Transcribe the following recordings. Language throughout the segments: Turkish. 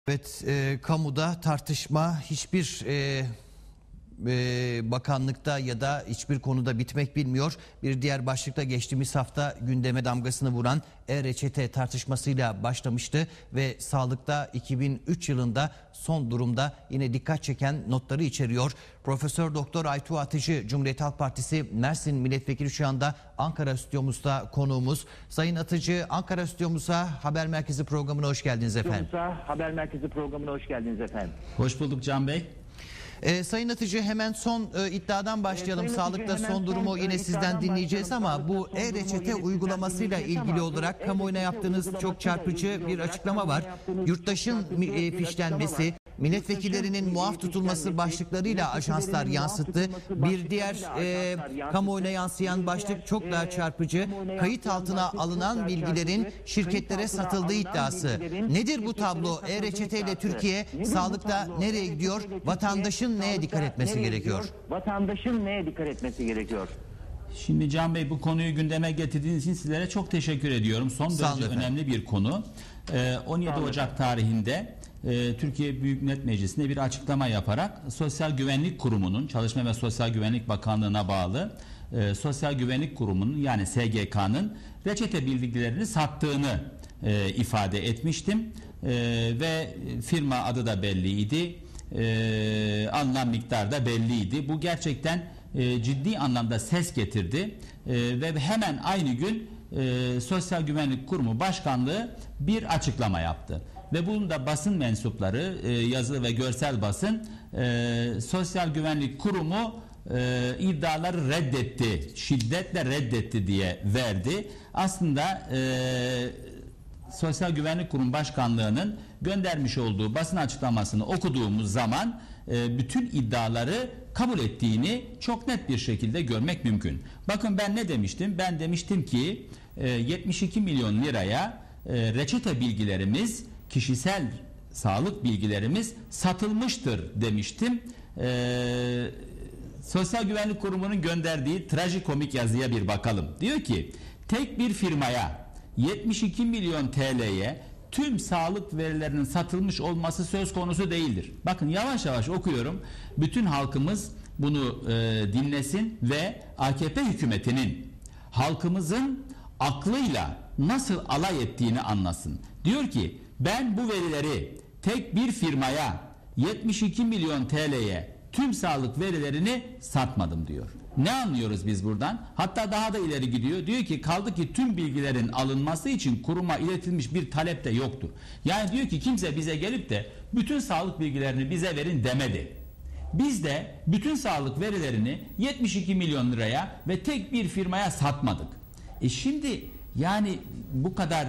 Evet, kamuda tartışma hiçbir bakanlıkta ya da hiçbir konuda bitmek bilmiyor. Bir diğer başlıkta geçtiğimiz hafta gündeme damgasını vuran e-reçete tartışmasıyla başlamıştı ve sağlıkta 2003 yılında son durumda yine dikkat çeken notları içeriyor. Profesör Doktor Aytuğ Atıcı, Cumhuriyet Halk Partisi Mersin Milletvekili, şu anda Ankara stüdyomuzda konuğumuz. Sayın Atıcı, Ankara stüdyomuza Haber Merkezi programına hoş geldiniz efendim. Haber Merkezi programına hoş geldiniz efendim. Hoş bulduk Can Bey. Sayın Atıcı, hemen son iddiadan başlayalım. Sağlıkta son durumu yine sizden dinleyeceğiz ama bu e-reçete uygulamasıyla ilgili olarak kamuoyuna yaptığınız çok çarpıcı bir açıklama var. Yurttaşın fişlenmesi, milletvekillerinin muaf tutulması başlıklarıyla ajanslar yansıttı. Bir diğer kamuoyuna yansıyan başlık çok daha çarpıcı. Kayıt altına alınan bilgilerin şirketlere satıldığı iddiası. Nedir bu tablo? E-reçeteyle Türkiye sağlıkta nereye gidiyor? Vatandaşın neye dikkat etmesi gerekiyor? Vatandaşın neye dikkat etmesi gerekiyor? Şimdi Can Bey, bu konuyu gündeme getirdiğiniz için sizlere çok teşekkür ediyorum. Son derece önemli bir konu. 17 Ocak tarihinde Türkiye Büyük Millet Meclisi'nde bir açıklama yaparak Sosyal Güvenlik Kurumu'nun, Çalışma ve Sosyal Güvenlik Bakanlığı'na bağlı Sosyal Güvenlik Kurumu'nun, yani SGK'nın reçete bilgilerini sattığını ifade etmiştim. Ve firma adı da belliydi. Alınan miktar da belliydi. Bu gerçekten ciddi anlamda ses getirdi ve hemen aynı gün Sosyal Güvenlik Kurumu Başkanlığı bir açıklama yaptı ve bunun da basın mensupları, yazılı ve görsel basın, Sosyal Güvenlik Kurumu iddiaları reddetti, şiddetle reddetti diye verdi. Aslında Sosyal Güvenlik Kurumu Başkanlığı'nın göndermiş olduğu basın açıklamasını okuduğumuz zaman bütün iddiaları kabul ettiğini çok net bir şekilde görmek mümkün. Bakın, ben ne demiştim? Ben demiştim ki 72 milyon liraya reçete bilgilerimiz, kişisel sağlık bilgilerimiz satılmıştır demiştim. Sosyal Güvenlik Kurumu'nun gönderdiği trajikomik yazıya bir bakalım. Diyor ki, tek bir firmaya 72 milyon TL'ye tüm sağlık verilerinin satılmış olması söz konusu değildir. Bakın, yavaş yavaş okuyorum. Bütün halkımız bunu dinlesin ve AKP hükümetinin halkımızın aklıyla nasıl alay ettiğini anlasın. Diyor ki, ben bu verileri tek bir firmaya 72 milyon TL'ye tüm sağlık verilerini satmadım diyor. Ne anlıyoruz biz buradan? Hatta daha da ileri gidiyor. Diyor ki, kaldı ki tüm bilgilerin alınması için kuruma iletilmiş bir talep de yoktur. Yani diyor ki, kimse bize gelip de bütün sağlık bilgilerini bize verin demedi. Biz de bütün sağlık verilerini 72 milyon liraya ve tek bir firmaya satmadık. Şimdi yani bu kadar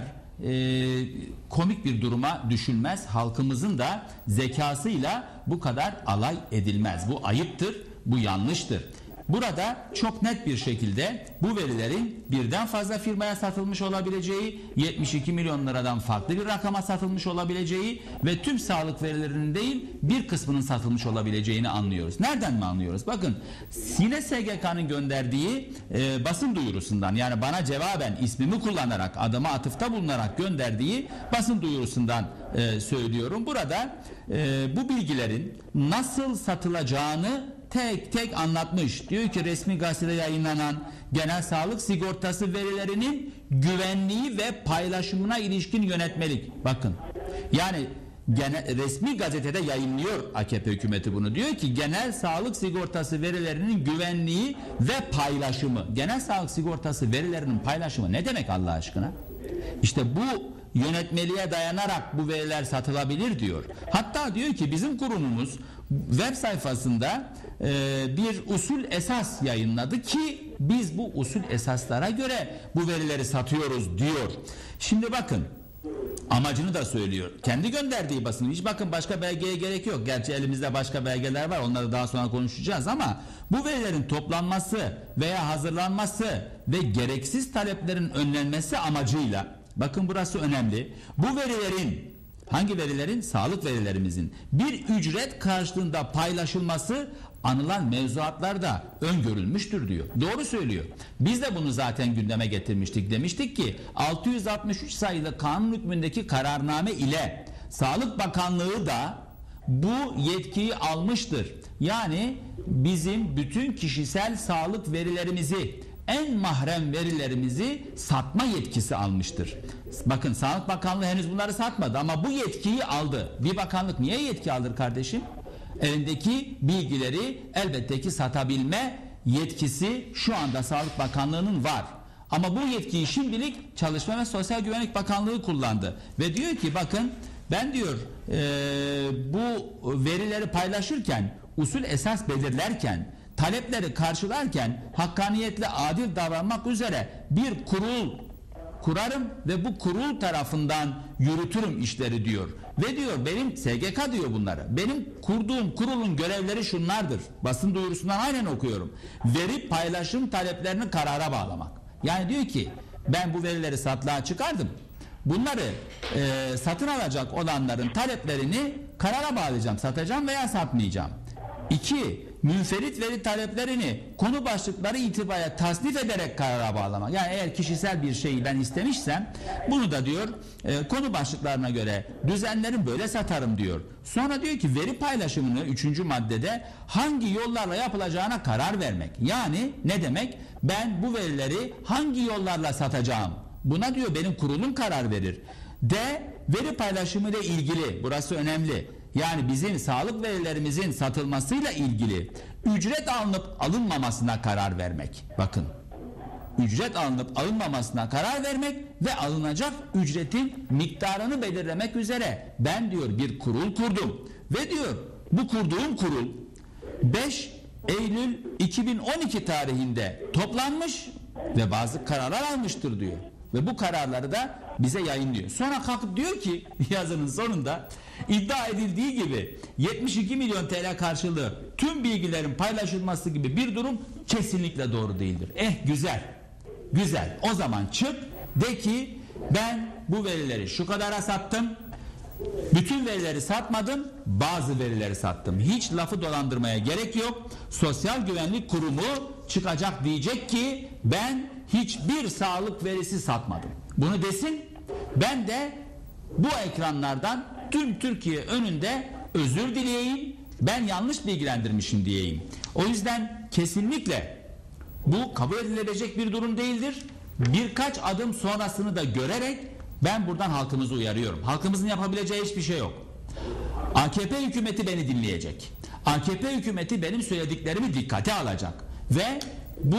komik bir duruma düşülmez. Halkımızın da zekasıyla bu kadar alay edilmez. Bu ayıptır, bu yanlıştır. Burada çok net bir şekilde bu verilerin birden fazla firmaya satılmış olabileceği, 72 milyon liradan farklı bir rakama satılmış olabileceği ve tüm sağlık verilerinin değil bir kısmının satılmış olabileceğini anlıyoruz. Nereden mi anlıyoruz? Bakın, yine SGK'nın gönderdiği basın duyurusundan, yani bana cevaben ismimi kullanarak, adıma atıfta bulunarak gönderdiği basın duyurusundan söylüyorum. Burada bu bilgilerin nasıl satılacağını tek tek anlatmış. Diyor ki, resmi gazetede yayınlanan genel sağlık sigortası verilerinin güvenliği ve paylaşımına ilişkin yönetmelik. Bakın, yani resmi gazetede yayınlıyor AKP hükümeti bunu. Diyor ki, genel sağlık sigortası verilerinin güvenliği ve paylaşımı. Genel sağlık sigortası verilerinin paylaşımı ne demek Allah aşkına? İşte bu yönetmeliğe dayanarak bu veriler satılabilir diyor. Hatta diyor ki, bizim kurumumuz web sayfasında bir usul esas yayınladı ki biz bu usul esaslara göre bu verileri satıyoruz diyor. Şimdi bakın, amacını da söylüyor. Kendi gönderdiği basın. Hiç bakın, başka belgeye gerek yok. Gerçi elimizde başka belgeler var. Onları daha sonra konuşacağız ama bu verilerin toplanması veya hazırlanması ve gereksiz taleplerin önlenmesi amacıyla, bakın burası önemli, bu verilerin, hangi verilerin? Sağlık verilerimizin bir ücret karşılığında paylaşılması anılan mevzuatlarda öngörülmüştür diyor. Doğru söylüyor. Biz de bunu zaten gündeme getirmiştik. Demiştik ki 663 sayılı kanun hükmündeki kararname ile Sağlık Bakanlığı da bu yetkiyi almıştır. Yani bizim bütün kişisel sağlık verilerimizi, en mahrem verilerimizi satma yetkisi almıştır. Bakın, Sağlık Bakanlığı henüz bunları satmadı ama bu yetkiyi aldı. Bir bakanlık niye yetki alır kardeşim? Elindeki bilgileri elbette ki satabilme yetkisi şu anda Sağlık Bakanlığı'nın var. Ama bu yetkiyi şimdilik Çalışma ve Sosyal Güvenlik Bakanlığı kullandı. Ve diyor ki bakın, ben diyor bu verileri paylaşırken, usul esas belirlerken, talepleri karşılarken hakkaniyetle adil davranmak üzere bir kurul kurarım ve bu kurul tarafından yürütürüm işleri diyor. Ve diyor benim SGK diyor bunları. Benim kurduğum kurulun görevleri şunlardır. Basın duyurusundan aynen okuyorum. Veri paylaşım taleplerini karara bağlamak. Yani diyor ki ben bu verileri satlığa çıkardım. Bunları satın alacak olanların taleplerini karara bağlayacağım. Satacağım veya satmayacağım. 2. Münferit veri taleplerini konu başlıkları itibariyle tasnif ederek karara bağlamak. Yani eğer kişisel bir şeyi ben istemişsem bunu da diyor konu başlıklarına göre düzenlerim, böyle satarım diyor. Sonra diyor ki veri paylaşımını 3. maddede hangi yollarla yapılacağına karar vermek. Yani ne demek? Ben bu verileri hangi yollarla satacağım? Buna diyor benim kurulum karar verir. Veri paylaşımı ile ilgili, burası önemli. Yani bizim sağlık verilerimizin satılmasıyla ilgili ücret alınıp alınmamasına karar vermek. Bakın, ücret alınıp alınmamasına karar vermek ve alınacak ücretin miktarını belirlemek üzere ben diyor bir kurul kurdum. Ve diyor bu kurduğum kurul 5 Eylül 2012 tarihinde toplanmış ve bazı kararlar almıştır diyor. Ve bu kararları da bize yayınlıyor. Sonra kalkıp diyor ki yazının sonunda iddia edildiği gibi 72 milyon TL karşılığı tüm bilgilerin paylaşılması gibi bir durum kesinlikle doğru değildir. Güzel. Güzel. O zaman çık de ki ben bu verileri şu kadara sattım. Bütün verileri satmadım, bazı verileri sattım. Hiç lafı dolandırmaya gerek yok. Sosyal Güvenlik Kurumu çıkacak, diyecek ki ben hiçbir sağlık verisi satmadım. Bunu desin. Ben de bu ekranlardan tüm Türkiye önünde özür dileyeyim. Ben yanlış bilgilendirmişim diyeyim. O yüzden kesinlikle bu kabul edilebilecek bir durum değildir. Birkaç adım sonrasını da görerek ben buradan halkımızı uyarıyorum. Halkımızın yapabileceği hiçbir şey yok. AKP hükümeti beni dinleyecek. AKP hükümeti benim söylediklerimi dikkate alacak. Ve bu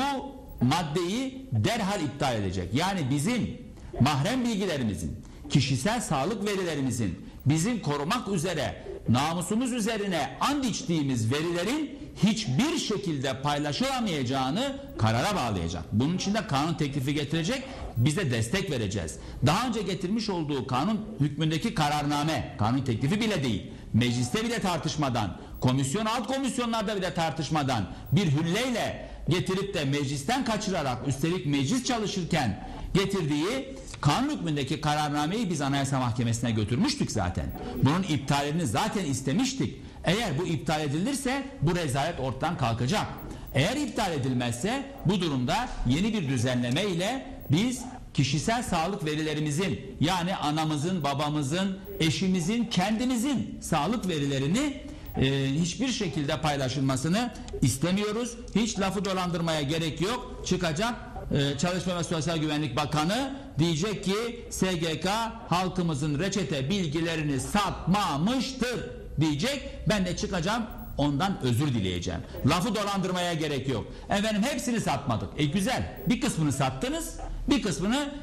maddeyi derhal iptal edecek. Yani bizim mahrem bilgilerimizin, kişisel sağlık verilerimizin bizim korumak üzere, namusumuz üzerine and içtiğimiz verilerin hiçbir şekilde paylaşılamayacağını karara bağlayacak. Bunun için de kanun teklifi getirecek, biz de destek vereceğiz. Daha önce getirmiş olduğu kanun hükmündeki kararname, kanun teklifi bile değil, mecliste bile tartışmadan, alt komisyonlarda bile tartışmadan bir hülleyle getirip de meclisten kaçırarak, üstelik meclis çalışırken getirdiği kanun hükmündeki kararnameyi biz Anayasa Mahkemesi'ne götürmüştük zaten. Bunun iptalini zaten istemiştik. Eğer bu iptal edilirse bu rezalet ortadan kalkacak. Eğer iptal edilmezse bu durumda yeni bir düzenleme ile biz kişisel sağlık verilerimizin, yani anamızın, babamızın, eşimizin, kendimizin sağlık verilerini hiçbir şekilde paylaşılmasını istemiyoruz. Hiç lafı dolandırmaya gerek yok. Çıkacak Çalışma ve Sosyal Güvenlik Bakanı diyecek ki SGK halkımızın reçete bilgilerini satmamıştır diyecek. Ben de çıkacağım, ondan özür dileyeceğim. Lafı dolandırmaya gerek yok. Efendim hepsini satmadık. Güzel. Bir kısmını sattınız, bir kısmını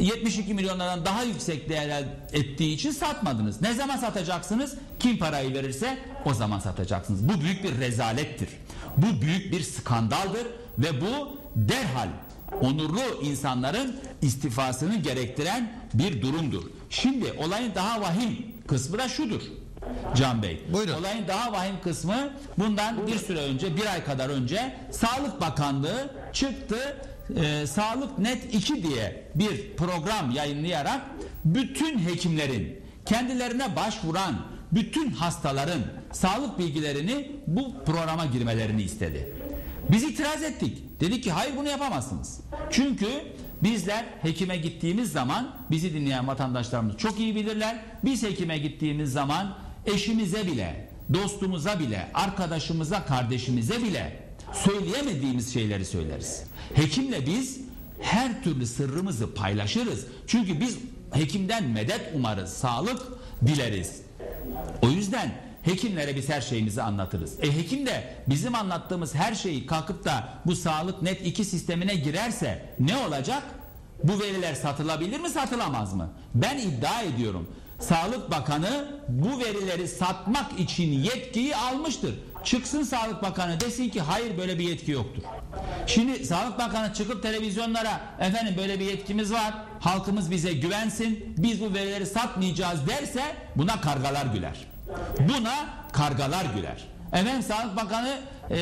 72 milyonlardan daha yüksek değer ettiği için satmadınız. Ne zaman satacaksınız? Kim parayı verirse o zaman satacaksınız. Bu büyük bir rezalettir. Bu büyük bir skandaldır ve bu derhal onurlu insanların istifasını gerektiren bir durumdur. Şimdi olayın daha vahim kısmı da şudur Can Bey. Buyurun. Olayın daha vahim kısmı bundan bir süre önce, bir ay kadar önce Sağlık Bakanlığı çıktı. Sağlık Net 2 diye bir program yayınlayarak bütün hekimlerin kendilerine başvuran bütün hastaların sağlık bilgilerini bu programa girmelerini istedi. Biz itiraz ettik. Dedik ki hayır, bunu yapamazsınız. Çünkü Bizler hekime gittiğimiz zaman, bizi dinleyen vatandaşlarımız çok iyi bilirler. Biz hekime gittiğimiz zaman eşimize bile, dostumuza bile, arkadaşımıza, kardeşimize bile söyleyemediğimiz şeyleri söyleriz. Hekimle biz her türlü sırrımızı paylaşırız. Çünkü biz hekimden medet umarız, sağlık dileriz. O yüzden hekimlere biz her şeyimizi anlatırız. Hekim de bizim anlattığımız her şeyi kalkıp da bu sağlık net 2 sistemine girerse ne olacak? Bu veriler satılabilir mi, satılamaz mı? Ben iddia ediyorum. Sağlık Bakanı bu verileri satmak için yetkiyi almıştır. Çıksın Sağlık Bakanı desin ki hayır, böyle bir yetki yoktur. Şimdi Sağlık Bakanı çıkıp televizyonlara efendim böyle bir yetkimiz var, halkımız bize güvensin, biz bu verileri satmayacağız derse buna kargalar güler. Buna kargalar güler. Efendim Sağlık Bakanı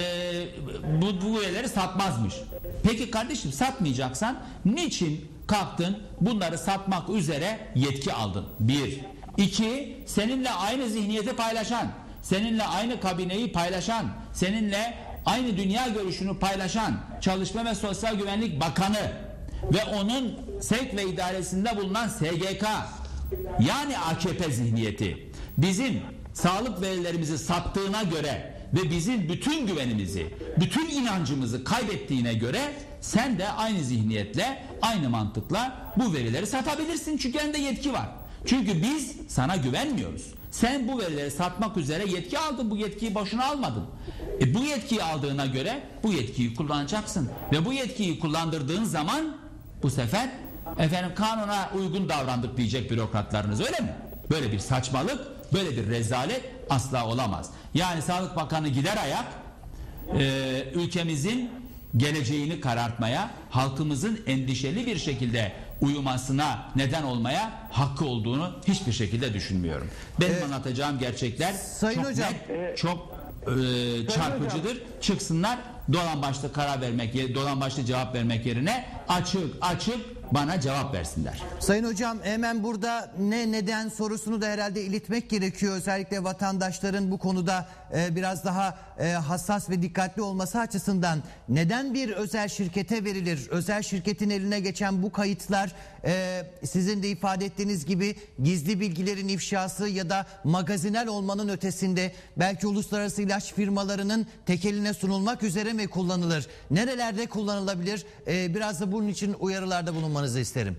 bu verileri satmazmış. Peki kardeşim, satmayacaksan niçin kalktın bunları satmak üzere yetki aldın? 1. 2. Seninle aynı zihniyeti paylaşan, seninle aynı kabineyi paylaşan, seninle aynı dünya görüşünü paylaşan Çalışma ve Sosyal Güvenlik Bakanı ve onun sevk ve idaresinde bulunan SGK, yani AKP zihniyeti bizim sağlık verilerimizi sattığına göre ve bizim bütün güvenimizi, bütün inancımızı kaybettiğine göre sen de aynı zihniyetle, aynı mantıkla bu verileri satabilirsin. Çünkü elinde yetki var. Çünkü biz sana güvenmiyoruz. Sen bu verileri satmak üzere yetki aldın. Bu yetkiyi boşuna almadın. Bu yetkiyi aldığına göre bu yetkiyi kullanacaksın. Ve bu yetkiyi kullandırdığın zaman bu sefer efendim kanuna uygun davrandık diyecek bürokratlarınız, öyle mi? Böyle bir saçmalık, böyle bir rezalet asla olamaz. Yani Sağlık Bakanı gider ayak ülkemizin geleceğini karartmaya, halkımızın endişeli bir şekilde uyumasına neden olmaya hakkı olduğunu hiçbir şekilde düşünmüyorum. Benim anlatacağım gerçekler Sayın çok hocam, net, çok çarpıcıdır. Çıksınlar dolan başlı karar vermek, dolan başlı cevap vermek yerine açık bana cevap versinler. Sayın hocam, hemen burada neden sorusunu da herhalde iletmek gerekiyor. Özellikle vatandaşların bu konuda biraz daha hassas ve dikkatli olması açısından neden bir özel şirkete verilir? Özel şirketin eline geçen bu kayıtlar sizin de ifade ettiğiniz gibi gizli bilgilerin ifşası ya da magazinel olmanın ötesinde belki uluslararası ilaç firmalarının tekeline sunulmak üzere mi kullanılır? Nerelerde kullanılabilir? Biraz da bunun için uyarılarda bulunmanızı isterim.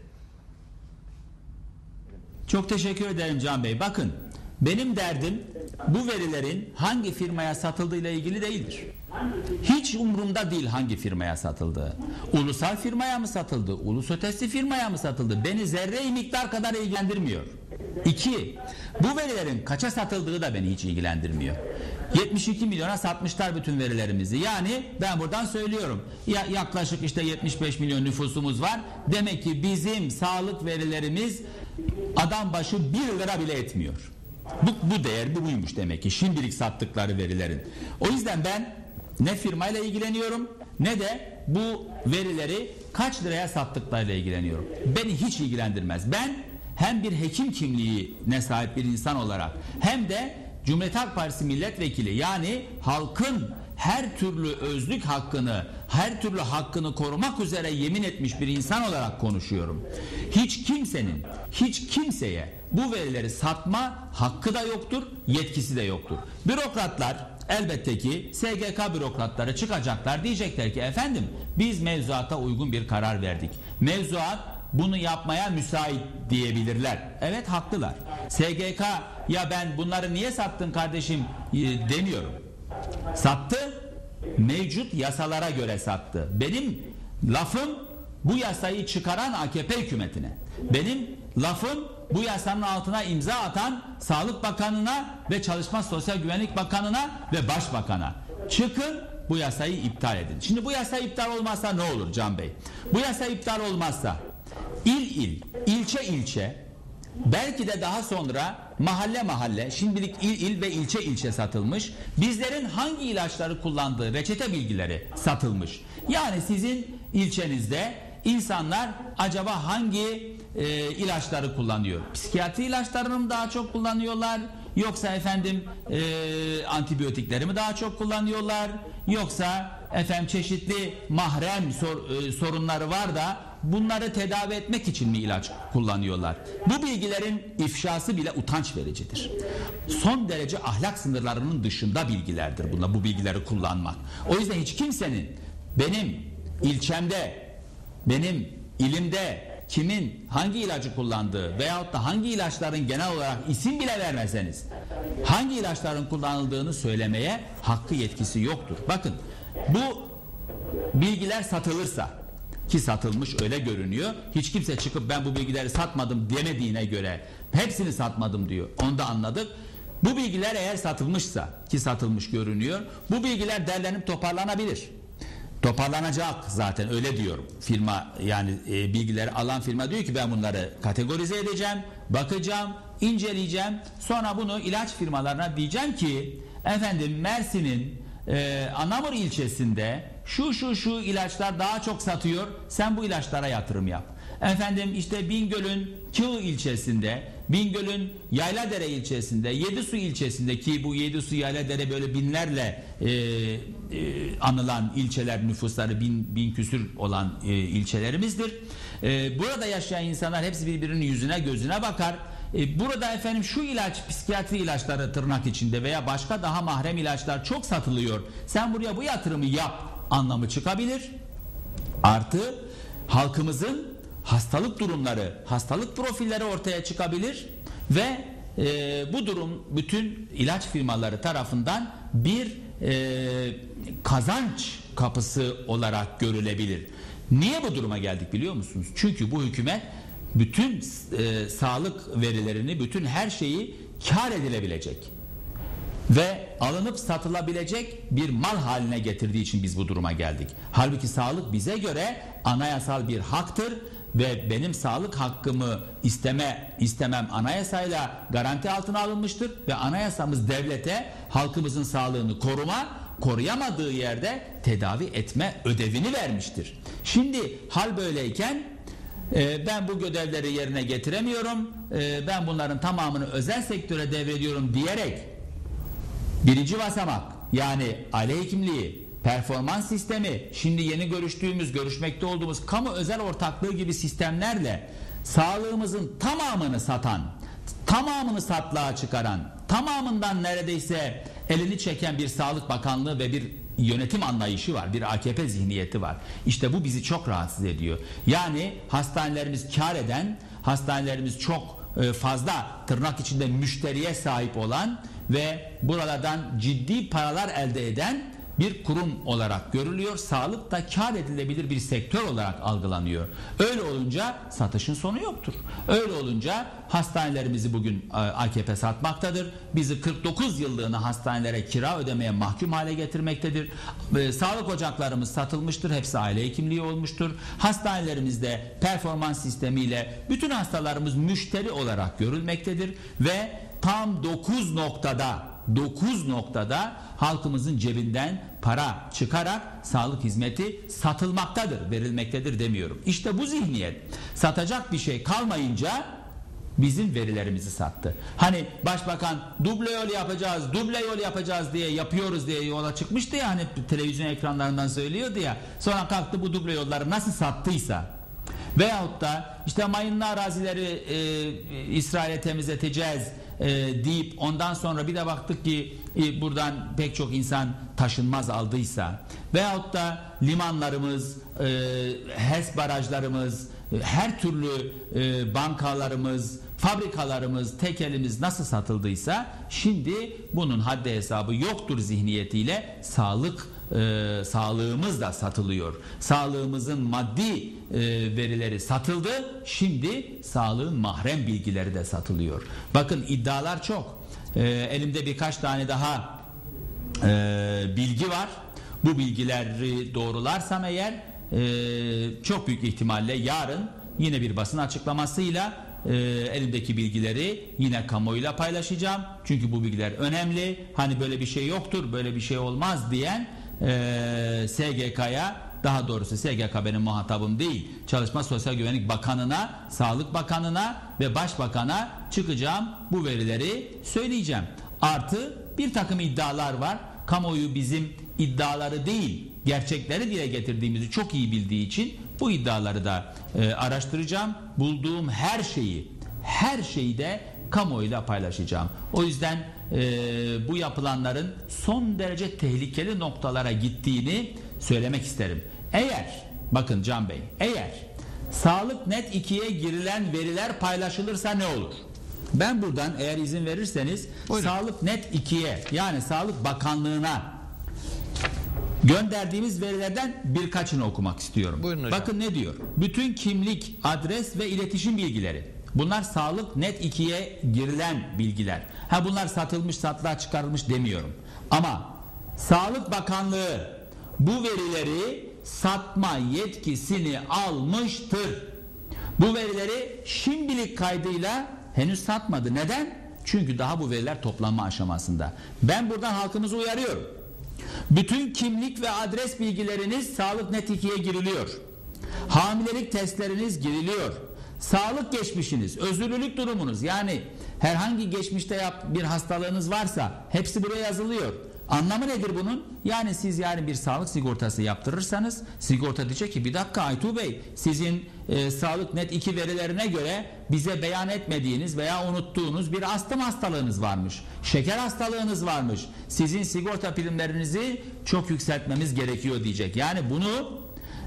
Çok teşekkür ederim Can Bey. Bakın, benim derdim bu verilerin hangi firmaya satıldığıyla ilgili değildir. Hiç umurumda değil hangi firmaya satıldığı. Ulusal firmaya mı satıldı, ulus ötesi firmaya mı satıldı? Beni zerre miktar kadar ilgilendirmiyor. 2. Bu verilerin kaça satıldığı da beni hiç ilgilendirmiyor. 72 milyona satmışlar bütün verilerimizi. Yani ben buradan söylüyorum. Yaklaşık işte 75 milyon nüfusumuz var. Demek ki bizim sağlık verilerimiz adam başı 1 lira bile etmiyor. Bu değer buymuş demek ki şimdilik sattıkları verilerin. O yüzden ben ne firmayla ilgileniyorum ne de bu verileri kaç liraya sattıklarıyla ilgileniyorum. Beni hiç ilgilendirmez. Ben hem bir hekim kimliğine sahip bir insan olarak hem de Cumhuriyet Halk Partisi milletvekili, yani halkın her türlü özlük hakkını, her türlü hakkını korumak üzere yemin etmiş bir insan olarak konuşuyorum. Hiç kimsenin, hiç kimseye bu verileri satma hakkı da yoktur, yetkisi de yoktur. Bürokratlar elbette ki SGK bürokratları çıkacaklar, diyecekler ki efendim biz mevzuata uygun bir karar verdik. Mevzuat bunu yapmaya müsait diyebilirler. Evet, haklılar. SGK ya ben bunları niye sattın kardeşim demiyorum. Sattı, mevcut yasalara göre sattı. Benim lafım bu yasayı çıkaran AKP hükümetine. Benim lafım bu yasanın altına imza atan Sağlık Bakanı'na ve Çalışma Sosyal Güvenlik Bakanı'na ve Başbakan'a. Çıkın, bu yasayı iptal edin. Şimdi bu yasa iptal olmazsa ne olur Can Bey? Bu yasa iptal olmazsa il, ilçe, belki de daha sonra mahalle, şimdilik il ve ilçe satılmış. Bizlerin hangi ilaçları kullandığı reçete bilgileri satılmış. Yani sizin ilçenizde insanlar acaba hangi ilaçları kullanıyor? Psikiyatri ilaçlarını mı daha çok kullanıyorlar? Yoksa efendim antibiyotikleri mi daha çok kullanıyorlar? Yoksa efendim çeşitli mahrem sorunları var da bunları tedavi etmek için mi ilaç kullanıyorlar? Bu bilgilerin ifşası bile utanç vericidir. Son derece ahlak sınırlarının dışında bilgilerdir bunlar, bu bilgileri kullanmak. O yüzden hiç kimsenin benim ilçemde, benim ilimde kimin hangi ilacı kullandığı veyahut da hangi ilaçların genel olarak isim bile vermezseniz hangi ilaçların kullanıldığını söylemeye hakkı yetkisi yoktur. Bakın, bu bilgiler satılırsa, ki satılmış öyle görünüyor, hiç kimse çıkıp ben bu bilgileri satmadım demediğine göre hepsini satmadım diyor, onu da anladık. Bu bilgiler eğer satılmışsa, ki satılmış görünüyor, bu bilgiler derlenip toparlanabilir. Toparlanacak zaten, öyle diyorum. Firma, yani bilgileri alan firma diyor ki ben bunları kategorize edeceğim, bakacağım, inceleyeceğim. Sonra bunu ilaç firmalarına diyeceğim ki efendim Mersin'in Anamur ilçesinde şu ilaçlar daha çok satıyor, sen bu ilaçlara yatırım yap. Efendim işte Bingöl'ün Kığ ilçesinde, Bingöl'ün Yayladere ilçesinde, Yedisu ilçesinde, ki bu Yedisu Yayladere böyle binlerle anılan ilçeler, nüfusları bin küsür olan ilçelerimizdir. Burada yaşayan insanlar hepsi birbirinin yüzüne gözüne bakar. Burada efendim şu ilaç, psikiyatri ilaçları tırnak içinde veya başka daha mahrem ilaçlar çok satılıyor, sen buraya bu yatırımı yap anlamı çıkabilir. Artı halkımızın hastalık durumları, hastalık profilleri ortaya çıkabilir ve bu durum bütün ilaç firmaları tarafından bir kazanç kapısı olarak görülebilir. Niye bu duruma geldik biliyor musunuz? Çünkü bu hükümet bütün sağlık verilerini, bütün her şeyi kar edilebilecek ve alınıp satılabilecek bir mal haline getirdiği için biz bu duruma geldik. Halbuki sağlık bize göre anayasal bir haktır ve benim sağlık hakkımı istemem anayasayla garanti altına alınmıştır ve anayasamız devlete halkımızın sağlığını koruyamadığı yerde tedavi etme ödevini vermiştir. Şimdi hal böyleyken ben bu görevleri yerine getiremiyorum, ben bunların tamamını özel sektöre devrediyorum diyerek birinci basamak, yani aile hekimliği, performans sistemi, şimdi yeni görüşmekte olduğumuz kamu özel ortaklığı gibi sistemlerle sağlığımızın tamamını satan, tamamını satlığa çıkaran, tamamından neredeyse elini çeken bir Sağlık Bakanlığı ve bir yönetim anlayışı var, bir AKP zihniyeti var. İşte bu bizi çok rahatsız ediyor. Yani hastanelerimiz kar eden, hastanelerimiz çok fazla tırnak içinde müşteriye sahip olan ve buralardan ciddi paralar elde eden bir kurum olarak görülüyor. Sağlık da kar edilebilir bir sektör olarak algılanıyor. Öyle olunca satışın sonu yoktur. Öyle olunca hastanelerimizi bugün AKP satmaktadır. Bizi 49 yıllığına hastanelere kira ödemeye mahkum hale getirmektedir. Sağlık ocaklarımız satılmıştır. Hepsi aile hekimliği olmuştur. Hastanelerimizde performans sistemiyle bütün hastalarımız müşteri olarak görülmektedir ve tam 9 noktada halkımızın cebinden para çıkarak sağlık hizmeti satılmaktadır, verilmektedir demiyorum. İşte bu zihniyet satacak bir şey kalmayınca bizim verilerimizi sattı. Hani başbakan duble yol yapacağız diye yapıyoruz diye yola çıkmıştı ya, hani televizyon ekranlarından söylüyordu ya, sonra kalktı bu duble yolları nasıl sattıysa veyahut da işte mayınlı arazileri İsrail'e temizleteceğiz deyip ondan sonra bir de baktık ki buradan pek çok insan taşınmaz aldıysa veyahut da limanlarımız, HES barajlarımız, her türlü bankalarımız, fabrikalarımız, tekelimiz nasıl satıldıysa şimdi bunun haddi hesabı yoktur zihniyetiyle sağlığımız da satılıyor. Sağlığımızın maddi verileri satıldı. Şimdi sağlığın mahrem bilgileri de satılıyor. Bakın iddialar çok. Elimde birkaç tane daha bilgi var. Bu bilgileri doğrularsam eğer çok büyük ihtimalle yarın yine bir basın açıklamasıyla elimdeki bilgileri yine kamuoyuyla paylaşacağım. Çünkü bu bilgiler önemli. Hani böyle bir şey yoktur, böyle bir şey olmaz diyen SGK'ya, daha doğrusu SGK benim muhatabım değil, Çalışma Sosyal Güvenlik Bakanı'na, Sağlık Bakanı'na ve Başbakan'a çıkacağım, bu verileri söyleyeceğim. Artı bir takım iddialar var. Kamuoyu bizim iddiaları değil, gerçekleri dile getirdiğimizi çok iyi bildiği için Bu iddiaları da araştıracağım. Bulduğum her şeyi de kamuoyuyla paylaşacağım. O yüzden bu yapılanların son derece tehlikeli noktalara gittiğini söylemek isterim. Bakın Can Bey, eğer Sağlık.net 2'ye girilen veriler paylaşılırsa ne olur? Ben buradan, eğer izin verirseniz, Sağlık.net 2'ye, yani Sağlık Bakanlığı'na gönderdiğimiz verilerden birkaçını okumak istiyorum. Buyurun hocam. Bakın ne diyor? Bütün kimlik, adres ve iletişim bilgileri. Bunlar Sağlık.net 2'ye girilen bilgiler. Bunlar satılmış, satılığa çıkarılmış demiyorum. Ama Sağlık Bakanlığı bu verileri satma yetkisini almıştır. Bu verileri şimdilik kaydıyla henüz satmadı. Neden? Çünkü daha bu veriler toplanma aşamasında. Ben buradan halkımızı uyarıyorum. Bütün kimlik ve adres bilgileriniz Sağlık.net 2'ye giriliyor. Hamilelik testleriniz giriliyor. Sağlık geçmişiniz, özürlülük durumunuz, yani herhangi geçmişte bir hastalığınız varsa hepsi buraya yazılıyor. Anlamı nedir bunun? Yani siz yarın bir sağlık sigortası yaptırırsanız sigorta diyecek ki bir dakika Aytuğ Bey, sizin Sağlık.net 2 verilerine göre bize beyan etmediğiniz veya unuttuğunuz bir astım hastalığınız varmış. Şeker hastalığınız varmış. Sizin sigorta primlerinizi çok yükseltmemiz gerekiyor diyecek. Yani bunu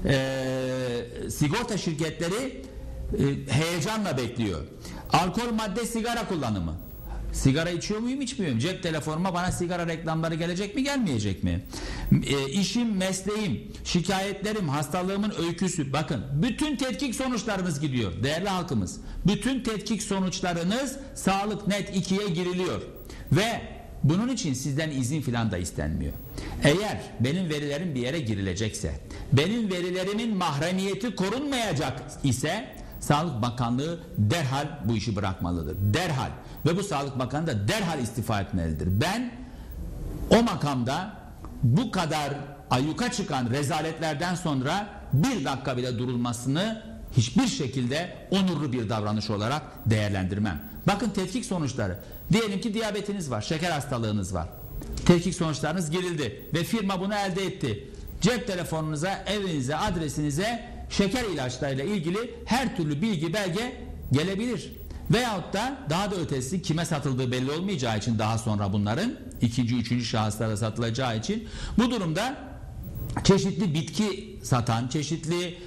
sigorta şirketleri heyecanla bekliyor. Alkol, madde, sigara kullanımı. Sigara içiyor muyum, içmiyor muyum? Cep telefonuma bana sigara reklamları gelecek mi, gelmeyecek mi? İşim, mesleğim, şikayetlerim, hastalığımın öyküsü. Bakın, bütün tetkik sonuçlarınız gidiyor değerli halkımız. Bütün tetkik sonuçlarınız Sağlık.net 2'ye giriliyor. Ve bunun için sizden izin filan da istenmiyor. Eğer benim verilerim bir yere girilecekse, benim verilerimin mahremiyeti korunmayacak ise Sağlık Bakanlığı derhal bu işi bırakmalıdır. Derhal. Ve bu Sağlık Bakanı da derhal istifa etmelidir. Ben o makamda bu kadar ayyuka çıkan rezaletlerden sonra bir dakika bile durulmasını hiçbir şekilde onurlu bir davranış olarak değerlendirmem. Bakın tetkik sonuçları. Diyelim ki diyabetiniz var, şeker hastalığınız var. Tetkik sonuçlarınız girildi ve firma bunu elde etti. Cep telefonunuza, evinize, adresinize şeker ilaçlarıyla ilgili her türlü bilgi, belge gelebilir. Veyahut da daha da ötesi, kime satıldığı belli olmayacağı için daha sonra bunların ikinci, üçüncü şahıslara satılacağı için bu durumda çeşitli bitki satan, çeşitli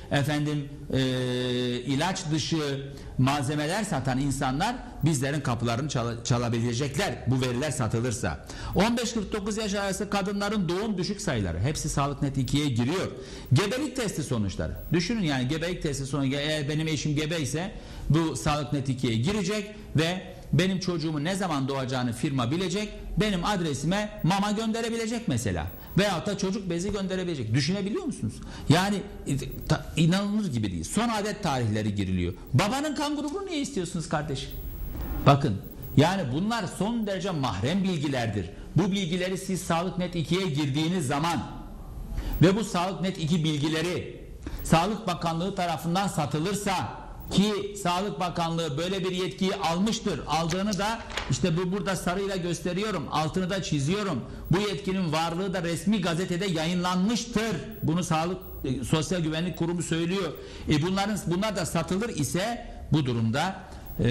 ilaç dışı malzemeler satan insanlar bizlerin kapılarını çalabilecekler bu veriler satılırsa. 15-49 yaş arası kadınların doğum düşük sayıları hepsi Sağlık.net 2'ye giriyor. Gebelik testi sonuçları. Düşünün, yani gebelik testi sonucu, eğer benim eşim gebe ise bu Sağlık.net 2'ye girecek ve benim çocuğumun ne zaman doğacağını firma bilecek. Benim adresime mama gönderebilecek mesela. Veyahut da çocuk bezi gönderebilecek. Düşünebiliyor musunuz? Yani inanılır gibi değil. Son adet tarihleri giriliyor. Babanın kan grubunu niye istiyorsunuz kardeşim? Bakın, yani bunlar son derece mahrem bilgilerdir. Bu bilgileri siz Sağlık.net 2'ye girdiğiniz zaman ve bu Sağlık.net 2 bilgileri Sağlık Bakanlığı tarafından satılırsa, ki Sağlık Bakanlığı böyle bir yetkiyi almıştır. Aldığını da işte burada sarıyla gösteriyorum. Altını da çiziyorum. Bu yetkinin varlığı da resmi gazetede yayınlanmıştır. Bunu Sosyal Güvenlik Kurumu söylüyor. Bunlar da satılır ise bu durumda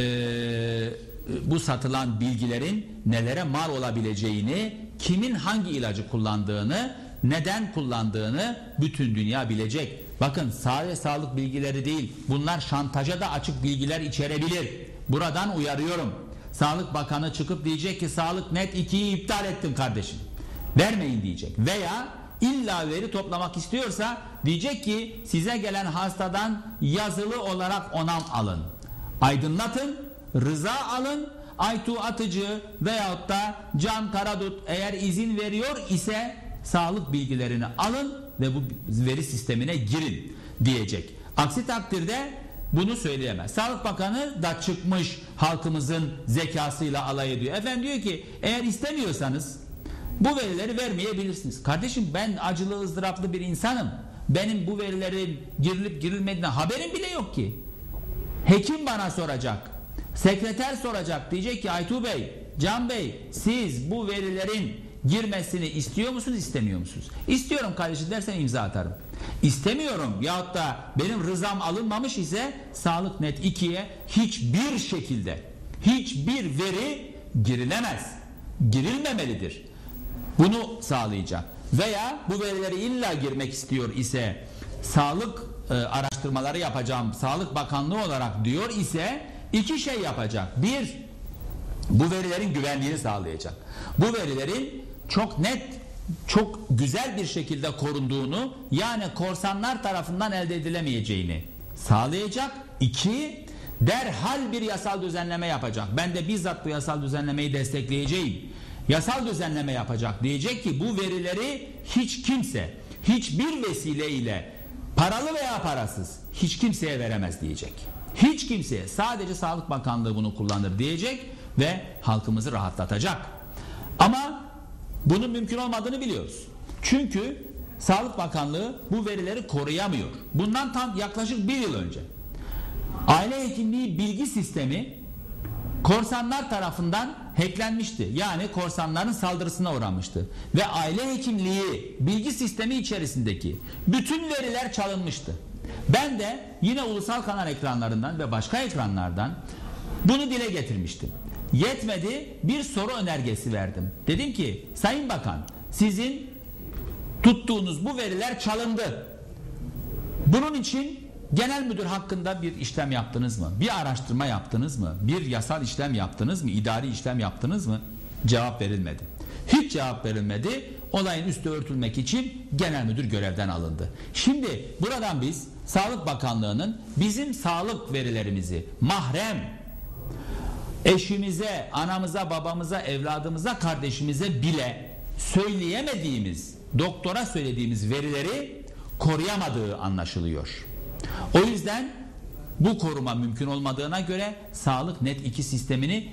bu satılan bilgilerin nelere mal olabileceğini, kimin hangi ilacı kullandığını, neden kullandığını bütün dünya bilecek. Bakın, sadece sağlık bilgileri değil, bunlar şantaja da açık bilgiler içerebilir. Buradan uyarıyorum. Sağlık Bakanı çıkıp diyecek ki Sağlık.net 2'yi iptal ettim kardeşim, vermeyin diyecek. Veya illa veri toplamak istiyorsa diyecek ki size gelen hastadan yazılı olarak onam alın, aydınlatın, rıza alın. Aytuğ Atıcı veyahut da Can Karadut eğer izin veriyor ise sağlık bilgilerini alın ve bu veri sistemine girin diyecek. Aksi takdirde bunu söyleyemez. Sağlık Bakanı da çıkmış halkımızın zekasıyla alay ediyor. Efendim diyor ki eğer istemiyorsanız bu verileri vermeyebilirsiniz. Kardeşim, ben acılı, ızdıraplı bir insanım. Benim bu verilerin girilip girilmediğinden haberim bile yok ki. Hekim bana soracak. Sekreter soracak. Diyecek ki Aytuğ Bey, Can Bey, siz bu verilerin girmesini istiyor musunuz, istemiyor musunuz? İstiyorum kardeşim dersen imza atarım. İstemiyorum yahut da benim rızam alınmamış ise Sağlık.net 2'ye hiçbir şekilde hiçbir veri girilemez. Girilmemelidir. Bunu sağlayacak. Veya bu verileri illa girmek istiyor ise sağlık araştırmaları yapacağım, Sağlık Bakanlığı olarak diyor ise iki şey yapacak. Bir, bu verilerin güvenliğini sağlayacak. Bu verilerin çok net, çok güzel bir şekilde korunduğunu, yani korsanlar tarafından elde edilemeyeceğini sağlayacak. İki, derhal bir yasal düzenleme yapacak. Ben de bizzat bu yasal düzenlemeyi destekleyeceğim. Yasal düzenleme yapacak. Diyecek ki bu verileri hiç kimse, hiçbir vesileyle paralı veya parasız hiç kimseye veremez diyecek. Hiç kimseye, sadece Sağlık Bakanlığı bunu kullanır diyecek ve halkımızı rahatlatacak. Ama bunun mümkün olmadığını biliyoruz. Çünkü Sağlık Bakanlığı bu verileri koruyamıyor. Bundan tam yaklaşık bir yıl önce aile hekimliği bilgi sistemi korsanlar tarafından hacklenmişti. Yani korsanların saldırısına uğramıştı. Ve aile hekimliği bilgi sistemi içerisindeki bütün veriler çalınmıştı. Ben de yine ulusal kanal ekranlarından ve başka ekranlardan bunu dile getirmiştim. Yetmedi, bir soru önergesi verdim. Dedim ki Sayın Bakan, sizin tuttuğunuz bu veriler çalındı. Bunun için genel müdür hakkında bir işlem yaptınız mı? Bir araştırma yaptınız mı? Bir yasal işlem yaptınız mı? İdari işlem yaptınız mı? Cevap verilmedi. Hiç cevap verilmedi. Olayın üstü örtülmek için genel müdür görevden alındı. Şimdi buradan biz Sağlık Bakanlığı'nın bizim sağlık verilerimizi mahrem eşimize, anamıza, babamıza, evladımıza, kardeşimize bile söyleyemediğimiz, doktora söylediğimiz verileri koruyamadığı anlaşılıyor. O yüzden bu koruma mümkün olmadığına göre Sağlık.net 2 sistemini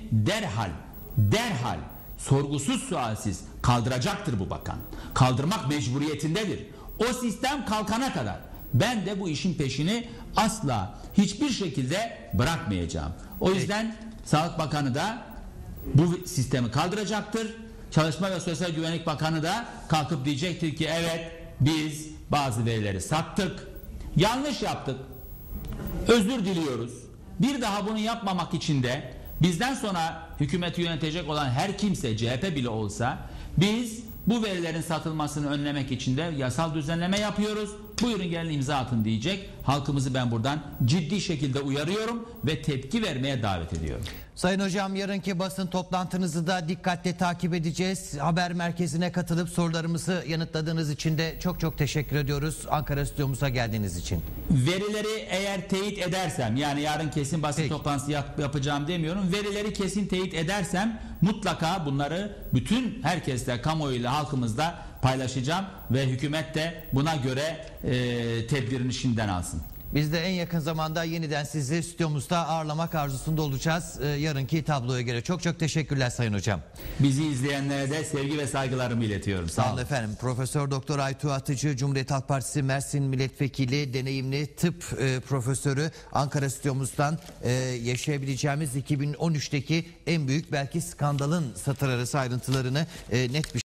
derhal sorgusuz sualsiz kaldıracaktır bu bakan. Kaldırmak mecburiyetindedir. O sistem kalkana kadar ben de bu işin peşini asla hiçbir şekilde bırakmayacağım. O yüzden Sağlık Bakanı da bu sistemi kaldıracaktır. Çalışma ve Sosyal Güvenlik Bakanı da kalkıp diyecektir ki evet biz bazı verileri sattık. Yanlış yaptık. Özür diliyoruz. Bir daha bunu yapmamak için de bizden sonra hükümeti yönetecek olan her kimse, CHP bile olsa, biz bu verilerin satılmasını önlemek için de yasal düzenleme yapıyoruz. Buyurun gelin imza atın diyecek. Halkımızı ben buradan ciddi şekilde uyarıyorum ve tepki vermeye davet ediyorum. Sayın Hocam, yarınki basın toplantınızı da dikkatle takip edeceğiz. Haber merkezine katılıp sorularımızı yanıtladığınız için de çok çok teşekkür ediyoruz. Ankara stüdyomuza geldiğiniz için. Verileri eğer teyit edersem, yani yarın kesin basın toplantısı yapacağım demiyorum. Verileri kesin teyit edersem mutlaka bunları bütün herkesle, kamuoyuyla, halkımızla paylaşacağım ve hükümet de buna göre tedbirini şimdiden alsın. Biz de en yakın zamanda yeniden sizi stüdyomuzda ağırlamak arzusunda olacağız. Yarınki tabloya göre. Çok çok teşekkürler Sayın Hocam. Bizi izleyenlere de sevgi ve saygılarımı iletiyorum. Sağ olun efendim. Profesör Doktor Aytuğ Atıcı, Cumhuriyet Halk Partisi Mersin Milletvekili, deneyimli tıp profesörü, Ankara stüdyomuzdan yaşayabileceğimiz 2013'teki en büyük belki skandalın satır arası ayrıntılarını net bir